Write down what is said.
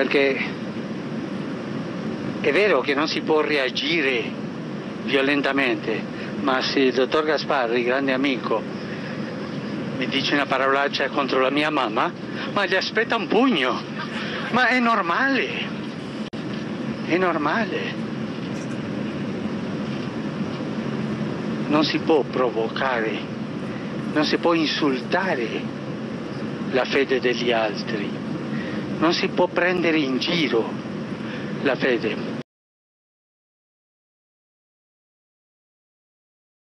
perché è vero che non si può reagire violentamente, ma se il dottor Gasparri, grande amico, mi dice una parolaccia contro la mia mamma, ma gli aspetta un pugno, ma è normale, è normale. Non si può provocare, non si può insultare la fede degli altri, non si può prendere in giro la fede.